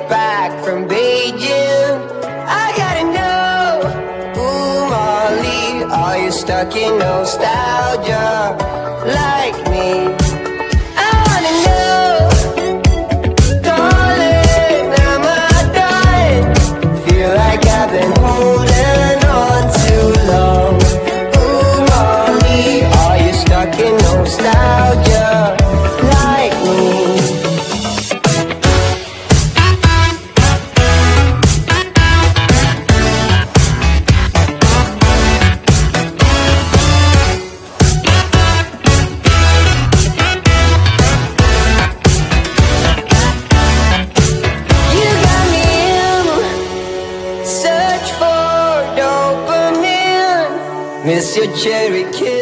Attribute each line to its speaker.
Speaker 1: back from Beijing. I gotta know, ooh Molly, are you stuck in nostalgia like me? I wanna know, darling, am I done? Feel like I've been holding on too long. Ooh Molly, are you stuck in nostalgia like me? Miss your cherry kiss.